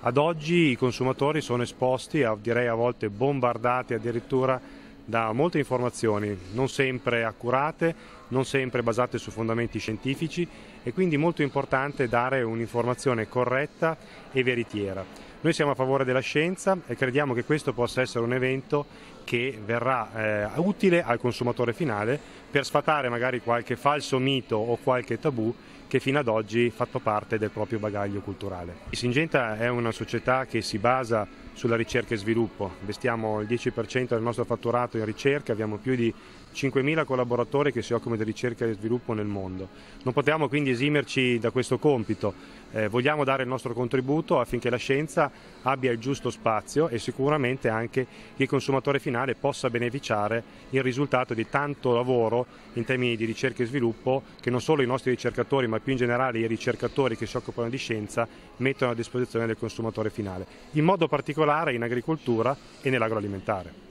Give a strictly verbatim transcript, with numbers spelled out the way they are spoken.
Ad oggi i consumatori sono esposti, a, direi a volte bombardati addirittura da molte informazioni, non sempre accurate, non sempre basate su fondamenti scientifici, e quindi molto importante dare un'informazione corretta e veritiera. Noi siamo a favore della scienza e crediamo che questo possa essere un evento che verrà eh, utile al consumatore finale per sfatare magari qualche falso mito o qualche tabù che fino ad oggi ha fatto parte del proprio bagaglio culturale. Syngenta è una società che si basa sulla ricerca e sviluppo, investiamo il dieci per cento del nostro fatturato in ricerca, abbiamo più di cinquemila collaboratori che si occupano di ricerca e sviluppo nel mondo. Non potevamo quindi esimerci da questo compito, eh, vogliamo dare il nostro contributo affinché la scienza abbia il giusto spazio e sicuramente anche che il consumatore finale possa beneficiare il risultato di tanto lavoro in termini di ricerca e sviluppo che non solo i nostri ricercatori ma più in generale i ricercatori che si occupano di scienza mettono a disposizione del consumatore finale, in modo particolare in agricoltura e nell'agroalimentare.